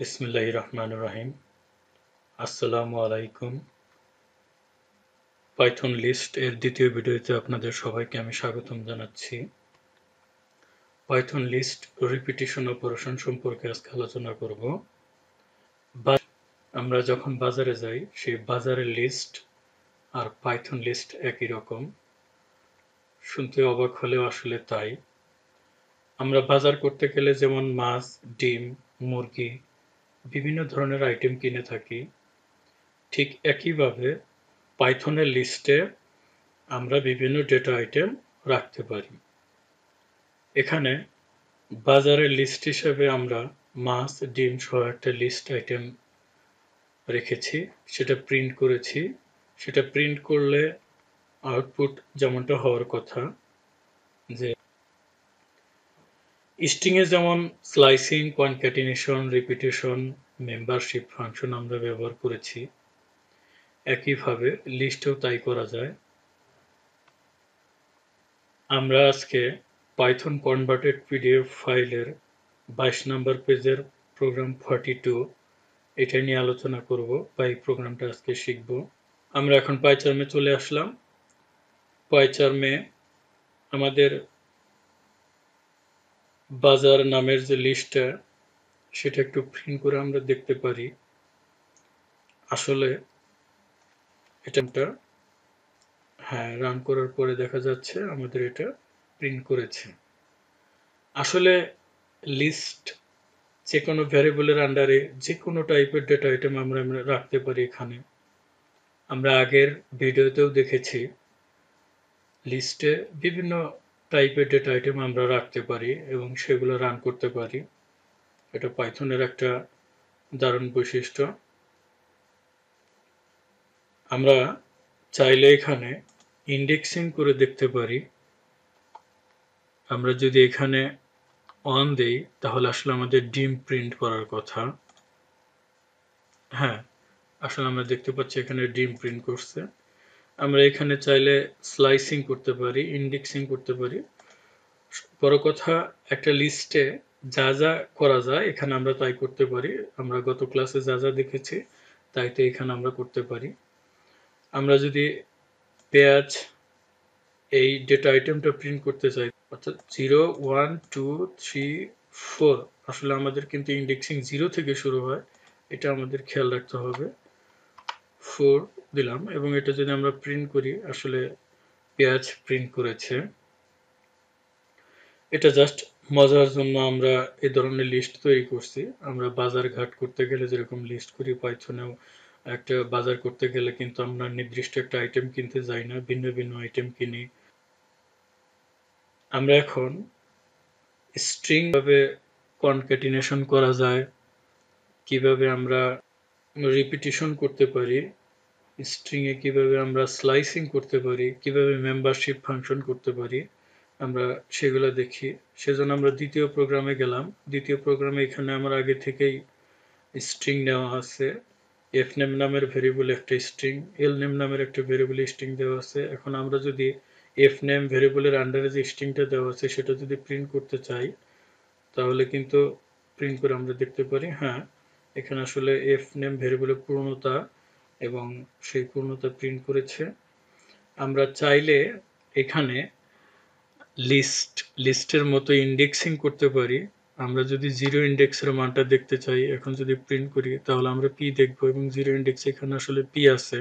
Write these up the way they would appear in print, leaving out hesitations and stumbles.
বিসমিল্লাহির রহমানির রহিম। আসসালামু আলাইকুম। পাইথন লিস্ট এর দ্বিতীয় ভিডিওতে আপনাদের সবাইকে আমি স্বাগতম জানাচ্ছি। পাইথন লিস্ট রিপিটিশন অপারেশন সম্পর্কে আজকে আলোচনা করব। আমরা যখন বাজারে যাই সেই বাজারের লিস্ট আর পাইথন লিস্ট একই রকম। শুনতে অবাক হলেও আসলে তাই। আমরা বাজার করতে গেলে যেমন মাছ, ডিম, মুরগি বিভিন্ন ধরনের আইটেম কিনে থাকি, ঠিক একইভাবে পাইথনের লিস্টে আমরা বিভিন্ন ডেটা আইটেম রাখতে পারি। এখানে বাজারের লিস্ট হিসেবে আমরা মাছ, ডিম সহ একটা লিস্ট আইটেম রেখেছি, সেটা প্রিন্ট করেছি। সেটা প্রিন্ট করলে আউটপুট যেমনটা হওয়ার কথা, যে স্ট্রিংয়ে যেমন slicing, concatenation, repetition, membership function আমরা ব্যবহার করেছি, একইভাবে লিস্টেও তাই করা যায়। আমরা আজকে পাইথন কনভার্টেড পিডিএফ ফাইলের 22 নম্বর পেজের প্রোগ্রাম 42 এটা নিয়ে আলোচনা করব বা এই প্রোগ্রামটা আজকে শিখব। আমরা এখন পাইচার্মে চলে আসলাম। পাইচার্মে আমাদের বাজার নামের যে লিস্টটা সেটা একটু প্রিন্ট করে আমরা দেখতে পারি। আসলে এটা রান করার পরে দেখা যাচ্ছে আমাদের এটা প্রিন্ট করেছে। আসলে লিস্ট যে কোনো ভ্যারিয়েবলের আন্ডারে যে কোনো টাইপের ডেটা আইটেম আমরা রাখতে পারি। এখানে আমরা আগের ভিডিওতেও দেখেছি লিস্টে বিভিন্ন টাইপের ডেটা আইটেম আমরা রাখতে পারি এবং সেগুলো রান করতে পারি। এটা পাইথনের একটা দারুণ বৈশিষ্ট্য। আমরা চাইলে এখানে ইন্ডেক্সিং করে দেখতে পারি। আমরা যদি এখানে অন দেই তাহলে আসলে আমাদের ডিম প্রিন্ট করার কথা। আসলে আমরা দেখতে পাচ্ছি এখানে ডিম প্রিন্ট করছে। আমরা এখানে চাইলে স্লাইসিং করতে পারি, ইন্ডেক্সিং করতে পারি। বড় কথা, একটা লিস্টে যা যা করা যায় এখানে আমরা তাই করতে পারি। আমরা গত ক্লাসে যা যা দেখেছি তাই তো এখানে আমরা করতে পারি। আমরা যদি পেঁয়াজ এই ডেটা আইটেমটা প্রিন্ট করতে চাই, অর্থাৎ 0, 1, 2, 3, 4, আসলে আমাদের কিন্তু ইন্ডেক্সিং 0 থেকে শুরু হয়, এটা আমাদের খেয়াল রাখতে হবে। 4 দিলাম এবং এটা যদি আমরা প্রিন্ট করি, আসলে পেঁয়াজ প্রিন্ট করেছে। এটা জাস্ট মজার জন্য আমরা এই ধরনের লিস্ট তৈরি করছি। আমরা বাজার ঘাট করতে গেলে যেরকম লিস্ট করি, পাইথনেও একটা বাজার করতে গেলে কিন্তু আমরা নির্দিষ্ট একটা আইটেম কিনতে যাই না, ভিন্ন ভিন্ন আইটেম কিনি। আমরা এখন স্ট্রিং ভাবে কনক্যাটিনেশন করা যায়, কিভাবে আমরা রিপিটিশন করতে পারি, স্ট্রিং এ কিভাবে আমরা স্লাইসিং করতে পারি, কিভাবে মেম্বারশিপ ফাংশন করতে পারি, আমরা সেগুলো দেখি। সেজন্য আমরা দ্বিতীয় প্রোগ্রামে গেলাম। দ্বিতীয় প্রোগ্রামে এখানে আমার আগে থেকেই স্ট্রিং নেওয়া আছে। fname নামের ভেরিয়েবল একটা স্ট্রিং, lname নামের একটা ভেরিয়েবল স্ট্রিং দেওয়া আছে। এখন আমরা যদি fname ভেরিয়েবলের আন্ডারে যে স্ট্রিংটা দেওয়া আছে সেটা যদি প্রিন্ট করতে চাই, তাহলে কিন্তু প্রিন্ট করে আমরা দেখতে পারি এখানে আসলে fname ভেরিয়েবলের পূর্ণতা এবং সেই পূর্ণতা প্রিন্ট করেছে। আমরা চাইলে এখানে লিস্টের মতো ইন্ডেক্সিং করতে পারি। আমরা যদি 0 ইন্ডেক্সের মানটা দেখতে চাই, এখন যদি প্রিন্ট করি তাহলে আমরা p দেখব এবং 0 ইন্ডেক্স এখানে আসলে p আছে।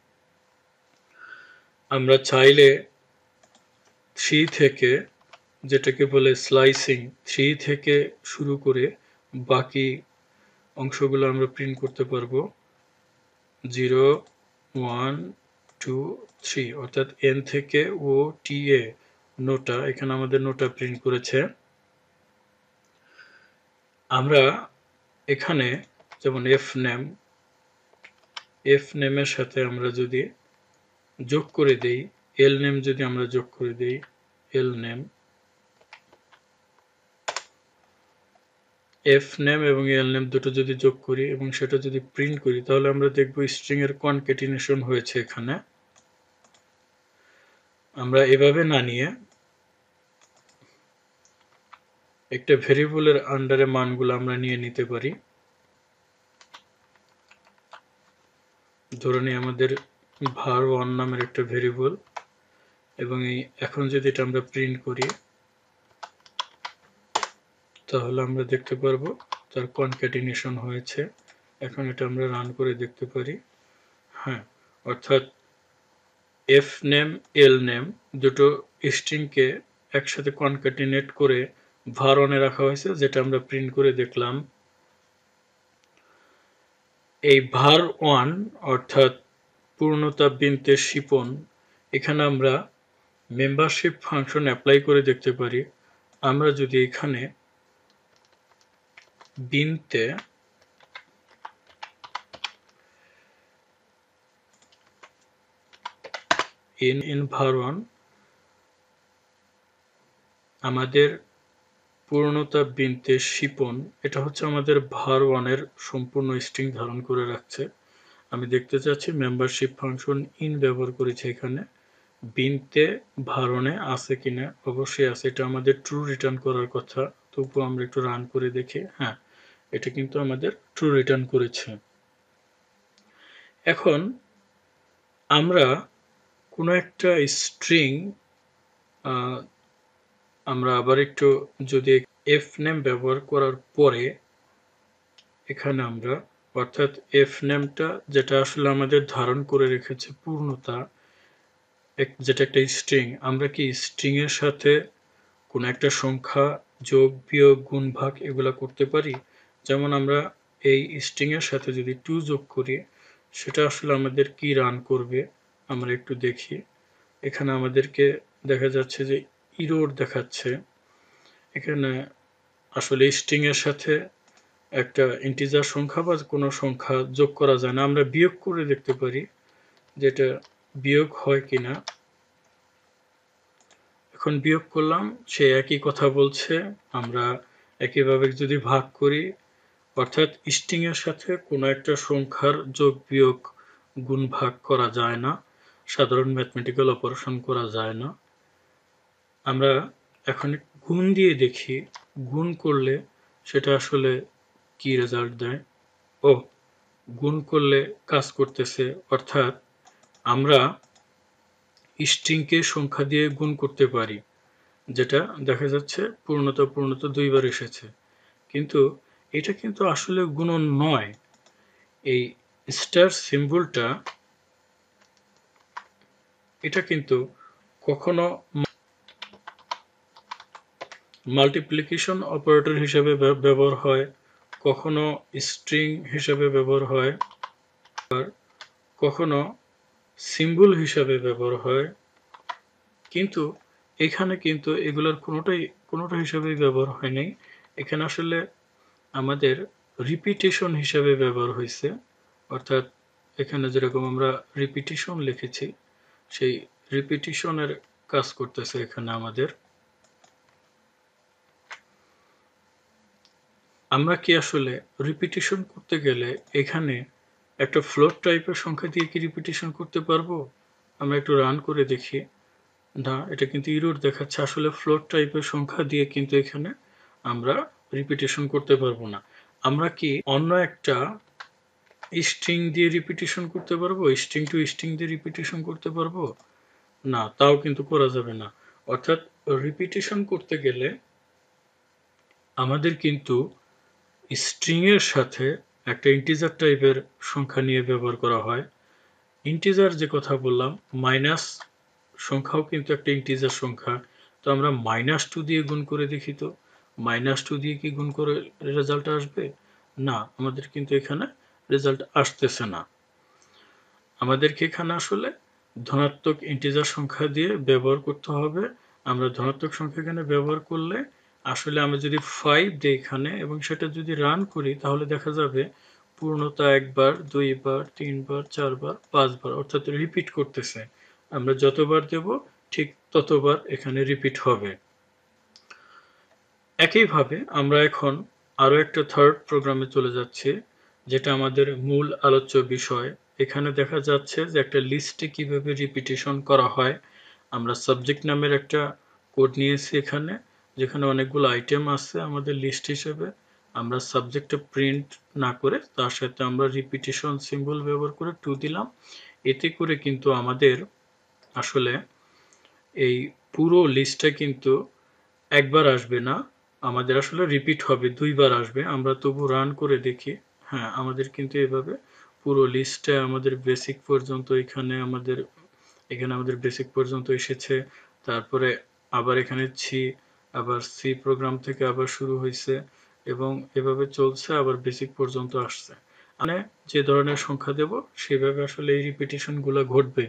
আমরা চাইলে 3 থেকে, যেটাকে বলে স্লাইসিং, 3 থেকে শুরু করে বাকি অংশগুলো আমরা প্রিন্ট করতে পারবো। 0, 1, 2, 3, অর্থাৎ n থেকে ও টি এ নোটা, এখানে আমাদের নোটা প্রিন্ট করেছে। আমরা এখানে যেমন fname এর সাথে আমরা যদি যোগ করে দেই, lname যদি আমরা যোগ করে দেই, lname, fname এবং lname দুটো যদি যোগ করি এবং সেটা যদি প্রিন্ট করি, তাহলে আমরা দেখব স্ট্রিং এর কনক্যাটিনেশন হয়েছে। এখানে আমরা এভাবে না নিয়ে একটা ভেরিয়েবলের আন্ডারে মানগুলো আমরা নিয়ে নিতে পারি। ধরে নিই আমাদের var1 নামের একটা ভেরিয়েবল, এবং এখন যদি এটা আমরা প্রিন্ট করি তাহলে আমরা দেখতে পারবো তার কনক্যাটিনেশন হয়েছে। এখন এটা আমরা রান করে দেখতে পারি। হ্যাঁ, অর্থাৎ fname lname দুটো স্ট্রিংকে একসাথে কনক্যাটিনেট করে var1 এ রাখা হয়েছে, যেটা আমরা প্রিন্ট করে দেখলাম। এই var1 অর্থাৎ পূর্ণতা বৃন্তের শিপন, এখানে আমরা মেম্বারশিপ ফাংশন অ্যাপ্লাই করে দেখতে পারি। আমরা যদি এখানে বৃন্তে in var1 আমাদের পূর্ণতা বৃন্তের শিপন, এটা হচ্ছে আমাদের var1 এর সম্পূর্ণ স্ট্রিং ধারণ করে রাখছে। আমি দেখতে চাচ্ছি মেম্বারশিপ ফাংশন ইন ব্যবহার করেছে এখানে, বৃন্তে var1 এ আছে কিনা। অবশ্যই আছে, এটা আমাদের ট্রু রিটার্ন করার কথা। তবুও আমরা একটু রান করে দেখি। হ্যাঁ, এটা কিন্তু আমাদের ট্রু রিটার্ন করেছে। এখন আমরা কোনো একটা স্ট্রিং আমরা আবার একটু যদি fname ব্যবহার করার পরে এখানে আমরা, অর্থাৎ fnameটা যেটা আসলে আমাদের ধারণ করে রেখেছে পূর্ণতা, যেটা একটা স্ট্রিং, আমরা কি স্ট্রিং এর সাথে কোনো একটা সংখ্যা যোগ বিয়োগ গুণ ভাগ এগুলা করতে পারি? যেমন আমরা এই স্ট্রিং এর সাথে যদি 2 যোগ করি, সেটা আসলে আমাদের কি রান করবে আমরা একটু দেখি। এখানে আমাদেরকে দেখা যাচ্ছে যে ইরর দেখাচ্ছে। এখানে আসলে স্ট্রিং এর সাথে একটা ইন্টিজার সংখ্যা বা কোনো সংখ্যা যোগ করা যায় না। আমরা বিয়োগ করে দেখতে পারি যেটা বিয়োগ হয় কিনা। এখন বিয়োগ করলাম, সে একই কথা বলছে। আমরা একইভাবে যদি ভাগ করি, অর্থাৎ স্ট্রিং এর সাথে কোনো একটা সংখ্যার যোগ বিয়োগ গুণ ভাগ করা যায় না, সাধারণ ম্যাথমেটিক্যাল অপারেশন করা যায় না। আমরা এখন গুণ দিয়ে দেখি, গুণ করলে সেটা আসলে কি রেজাল্ট দেয়। ও, গুণ করলে কাজ করতেছে, অর্থাৎ আমরা স্ট্রিংকে সংখ্যা দিয়ে গুণ করতে পারি, যেটা দেখা যাচ্ছে পূর্ণতা দুইবার এসেছে। কিন্তু এটা কিন্তু আসলে গুণন নয়। এই স্টার সিম্বলটা এটা কিন্তু কখনো মাল্টিপ্লিকেশন অপারেটর হিসেবে ব্যবহার হয়, কখনো স্ট্রিং হিসেবে ব্যবহার হয়, আর কখনো সিম্বল হিসেবে ব্যবহার হয়। কিন্তু এখানে কিন্তু এগুলোর কোনোটা হিসেবেই ব্যবহার হয় নাই। এখানে আসলে আমাদের রিপিটেশন হিসেবে ব্যবহার হয়েছে। অর্থাৎ এখানে যেরকম আমরা রিপিটেশন লিখেছি, সেই রিপিটেশনের কাজ করতেছে এখানে আমাদের। আমরা কি আসলে রিপিটেশন করতে গেলে এখানে একটা ফ্লোট টাইপের সংখ্যা দিয়ে কি রিপিটেশন করতে পারবো? আমরা একটু রান করে দেখি। না, এটা কিন্তু ইরর দেখাচ্ছে। আসলে ফ্লোট টাইপের সংখ্যা দিয়ে কিন্তু এখানে আমরা রিপিটেশন করতে পারবো না। আমরা কি অন্য একটা স্ট্রিং দিয়ে রিপিটেশন করতে পারবো? স্ট্রিং টু স্ট্রিং দিয়ে রিপিটেশন করতে পারবো? না, তাও কিন্তু করা যাবে না। অর্থাৎ রিপিটেশন করতে গেলে আমাদের কিন্তু স্ট্রিং এর সাথে একটা ইন্টিজার টাইপের সংখ্যা নিয়ে ব্যবহার করা হয়। ইন্টিজার যে কথা বললাম, মাইনাস সংখ্যাও কিন্তু একটা ইন্টিজার সংখ্যা। তো আমরা -2 দিয়ে গুণ করে দেখি তো, -2 দিয়ে কি গুণ করে রেজাল্ট আসবে? না, আমাদের কিন্তু এখানে রেজাল্ট আসতেছে না। আমাদেরকে এখানে আসলে ধনাত্মক ইন্টিজার সংখ্যা দিয়ে ব্যবহার করতে হবে। আমরা ধনাত্মক সংখ্যা এখানে ব্যবহার করলে আসলে আমরা যদি 5 দিই এখানে এবং সেটা যদি রান করি, তাহলে দেখা যাবে পূর্ণতা 1 বার, 2 বার, 3 বার, 4 বার, 5 বার, অর্থাৎ রিপিট করতেছে। আমরা যতবার দেব ঠিক ততবার এখানে রিপিট হবে। একইভাবে আমরা এখন আরো একটা থার্ড প্রোগ্রামে চলে যাচ্ছি, যেটা আমাদের মূল আলোচ্য বিষয়। এখানে দেখা যাচ্ছে যে একটা লিস্টে কিভাবে রিপিটেশন করা হয়। আমরা সাবজেক্ট নামের একটা কোড নিয়েছি এখানে, যেখানে অনেকগুলো আইটেম আছে আমাদের লিস্ট হিসেবে। আমরা সাবজেক্টে প্রিন্ট না করে তার সাথে আমরা রিপিটিশন সিম্বল ব্যবহার করে টু দিলাম। এতে করে কিন্তু আমাদের আসলে এই পুরো লিস্টটা কিন্তু একবার আসবে না, আমাদের আসলে রিপিট হবে, দুইবার আসবে। আমরা তবু রান করে দেখি। হ্যাঁ, আমাদের কিন্তু এভাবে পুরো লিস্টে আমাদের বেসিক পর্যন্ত এখানে আমাদের বেসিক পর্যন্ত এসেছে। তারপরে আবার এখানে আবার সি প্রোগ্রাম থেকে আবার শুরু হয়েছে এবং এভাবে চলছে, আবার বেসিক পর্যন্ত আসছে। মানে যে ধরনের সংখ্যা দেব সেভাবে আসলে এই রিপিটিশন গুলা ঘটবে।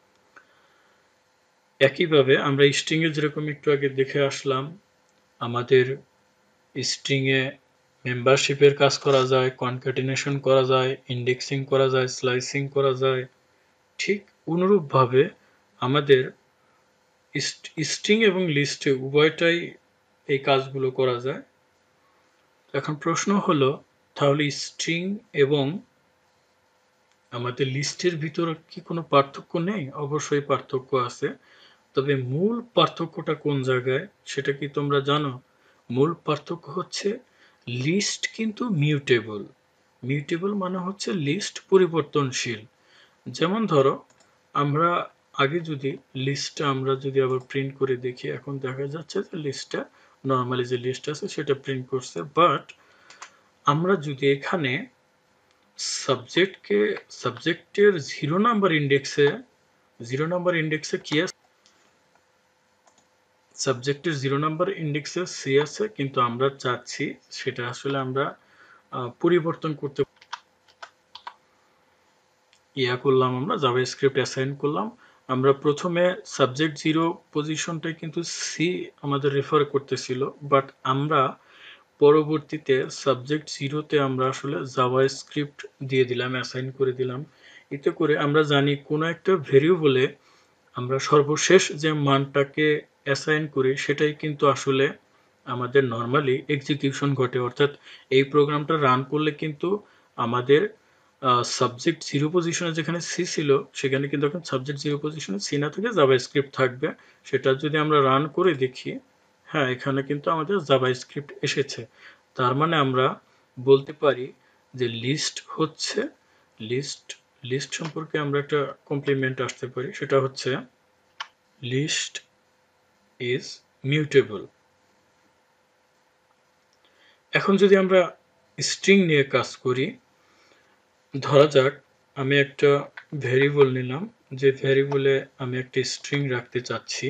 একইভাবে আমরা স্ট্রিং এ যেরকম একটু আগে দেখে আসলাম, আমাদের স্ট্রিং এ মেম্বারশিপের কাজ করা যায়, কনক্যাটিনেশন করা যায়, ইন্ডেক্সিং করা যায়, স্লাইসিং করা যায়। ঠিক অনুরূপভাবে আমাদের স্ট্রিং এবং লিস্টে উভয়টাই এই কাজগুলো করা যায়। এখন প্রশ্ন হলো, তাহলে স্ট্রিং এবং আমাদের লিস্টের ভিতর কি কোনো পার্থক্য নেই? অবশ্যই পার্থক্য আছে। তবে মূল পার্থক্যটা কোন জায়গায় সেটা কি তোমরা জানো? মূল পার্থক্য হচ্ছে লিস্ট কিন্তু মিউটেবল। মিউটেবল মানে হচ্ছে লিস্ট পরিবর্তনশীল। যেমন ধরো, আমরা আগে যদি লিস্টটা আমরা যদি আবার প্রিন্ট করে দেখি, এখন দেখা যাচ্ছে যে লিস্টটা নর্মালি যে লিস্ট আছে সেটা প্রিন্ট করছে। বাট আমরা যদি এখানে সাবজেক্টের 0 নাম্বার ইন্ডেক্সে কি আছে? সাবজেক্টের 0 নাম্বার ইন্ডেক্সে সি আছে, কিন্তু আমরা চাচ্ছি সেটা আসলে আমরা পরিবর্তন করতে করলাম, আমরা জাভাস্ক্রিপ্ট অ্যাসাইন করলাম। আমরা প্রথমে সাবজেক্ট 0 পজিশনটাই কিন্তু সি আমাদের রেফার করতেছিল, বাট আমরা পরবর্তীতে সাবজেক্ট 0তে আমরা আসলে জাভাস্ক্রিপ্ট দিয়ে দিলাম, অ্যাসাইন করে দিলাম। এতে করে আমরা জানি কোনো একটা ভেরিয়েবলে আমরা সর্বশেষ যে মানটাকে অ্যাসাইন করি সেটাই কিন্তু আসলে আমাদের নর্মালি এক্সিকিউশন ঘটে। অর্থাৎ এই প্রোগ্রামটা রান করলে কিন্তু আমাদের সাবজেক্ট 0 পজিশনে যেখানে সি ছিল সেখানে কিন্তু এখন সাবজেক্ট 0 পজিশনে সি না থেকে জাভাস্ক্রিপ্ট থাকবে। সেটা যদি আমরা রান করে দেখি, হ্যাঁ, এখানে কিন্তু আমাদের জাভাস্ক্রিপ্ট এসেছে। তার মানে আমরা বলতে পারি যে লিস্ট লিস্ট সম্পর্কে আমরা একটা কমপ্লিমেন্ট আসতে পারি, সেটা হচ্ছে লিস্ট ইজ মিউটেবল। এখন যদি আমরা স্ট্রিং নিয়ে কাজ করি, ধরা যাক আমি একটা ভেরিয়েবল নিলাম, যে ভেরিয়েবলে আমি একটা স্ট্রিং রাখতে চাচ্ছি।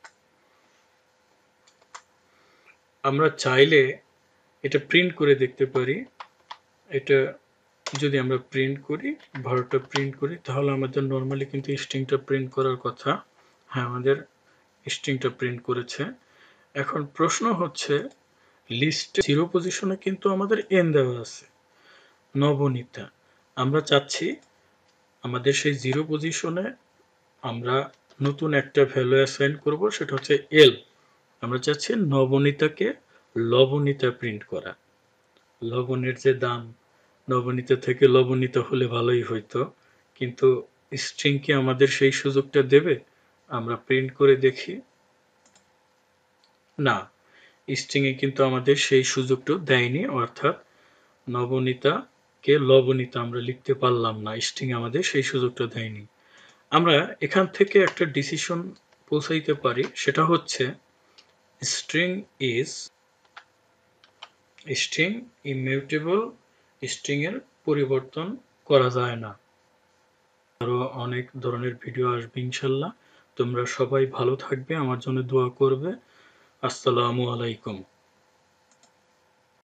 আমরা চাইলে এটা প্রিন্ট করে দেখতে পারি। এটা যদি আমরা প্রিন্ট করি, 12টা প্রিন্ট করি, তাহলে আমাদের নর্মালি কিন্তু স্ট্রিংটা প্রিন্ট করার কথা। হ্যাঁ, আমাদের স্ট্রিংটা প্রিন্ট করেছে। এখন প্রশ্ন হচ্ছে, লিস্টে 0 পজিশনে কিন্তু আমাদের n দেওয়া আছে, নবনীতা। আমরা চাচ্ছি আমাদের সেই 0 পজিশনে আমরা নতুন একটা ভ্যালু অ্যাসাইন করব, সেটা হচ্ছে l। আমরা চাচ্ছি নবনীতাকে লবণীতা প্রিন্ট করা। লবণের যে দাম, নবনীতা থেকে লবণীতা হলে ভালোই হইতো, কিন্তু স্ট্রিং কি আমাদের সেই সুযোগটা দেবে? আমরা প্রিন্ট করে দেখি। না, স্ট্রিং এ কিন্তু আমাদের সেই সুযোগটা দেয়নি। অর্থাৎ নবনীতাকে লবণীতা আমরা লিখতে পারলাম না, স্ট্রিং আমাদের সেই সুযোগটা দেয়নি। আমরা এখান থেকে একটা ডিসিশন পৌঁছাইতে পারি, সেটা হচ্ছে স্ট্রিং ইমিউটেবল। স্ট্রিং এর পরিবর্তন করা যায় না। আরো অনেক ধরনের ভিডিও আসবে ইনশাল্লাহ। তোমরা সবাই ভালো থাকবে, আমার জন্য দোয়া করবে। আসসালামু আলাইকুম।